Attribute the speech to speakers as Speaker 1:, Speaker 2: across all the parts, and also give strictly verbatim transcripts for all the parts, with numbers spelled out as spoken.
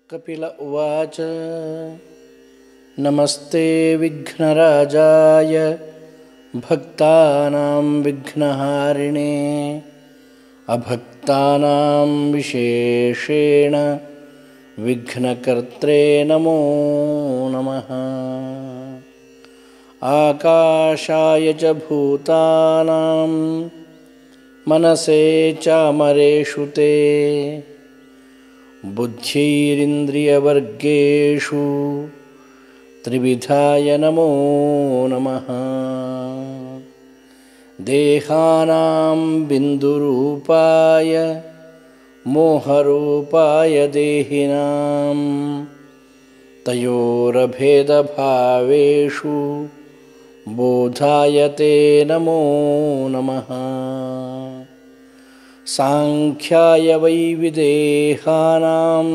Speaker 1: कपिल उवाच नमस्ते विघ्नराजाय भक्तानां विघ्नहारिणे अभक्तानां विशेषेण विघ्नकर्त्रे नमो नमः। आकाशाय च भूतानां मनसे चामरेषु ते बुद्धिरिन्द्रियवर्गेषु त्रिविधाय नमो नमः। देहानां बिन्दुरूपाय मोहरूपाय देहिनां तयोरभेदभावेषु बोधाय ते नमो नमः। सांख्याय वै विदेहानां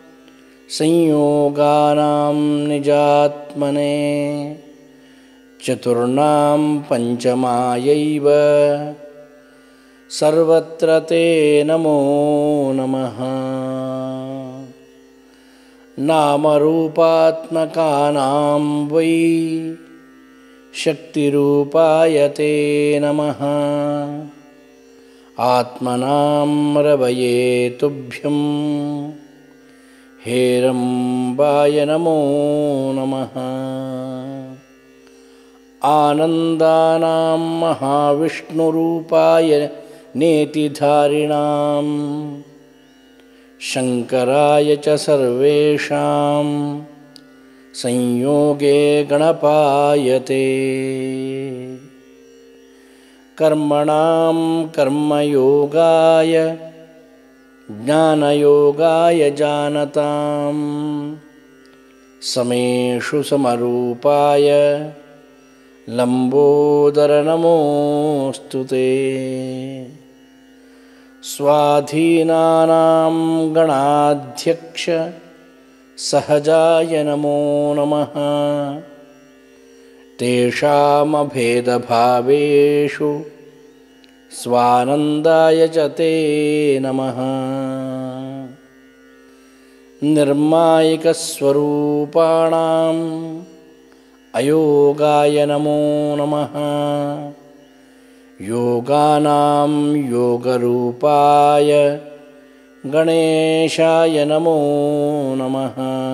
Speaker 1: संयोगानां निजात्मने चतुर्णां पञ्चमायैव सर्वत्र ते नमो नमः। नामरूपात्मकानां वै शक्तिरूपाय ते नमः। आत्मनां रवये तुभ्यं हेरम्बाय नमो नमः। आनन्दानां महाविष्णुरूपाय नेतिधारिणां शङ्कराय च सर्वेषां संयोगे गणपाय ते। कर्मणां कर्मयोगाय ज्ञानयोगाय जानतां समेषु समरूपाय लम्बोदर नमोऽस्तु ते। स्वाधीनानां गणाध्यक्ष सहजाय नमो नमः। तेषामभेदभावेषु स्वानन्दाय च ते नमः। निर्मायिकस्वरूपाणाम् अयोगाय नमो नमः। योगानां योगरूपाय गणेशाय नमो नमः।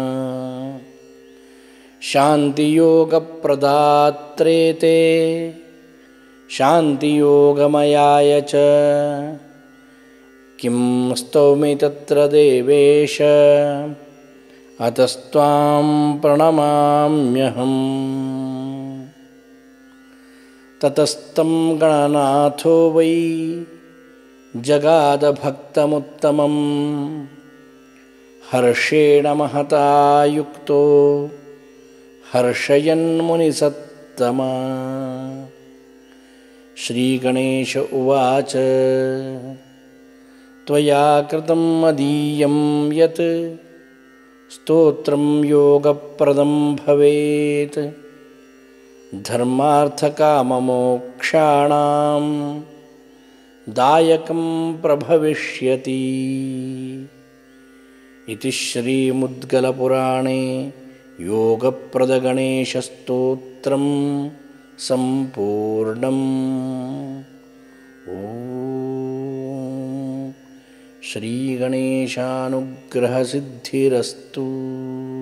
Speaker 1: शान्तियोगप्रदात्रे ते शान्तियोगमयाय च किं स्तौमि तत्र देवेश अतस्त्वां प्रणमाम्यहम्। ततस्तं गणनाथो वै जगादभक्तमुत्तमं हर्षेण महता युक्तो हर्षयन्मुनिसत्तमा। श्रीगणेश उवाच त्वया कृतं मदीयं यत् स्तोत्रं योगप्रदं भवेत् धर्मार्थकाममोक्षाणां दायकं प्रभविष्यति। इति श्रीमुद्गलपुराणे योगप्रदगणेशस्तोत्रं सम्पूर्णम्। ॐ श्रीगणेशानुग्रहसिद्धिरस्तु।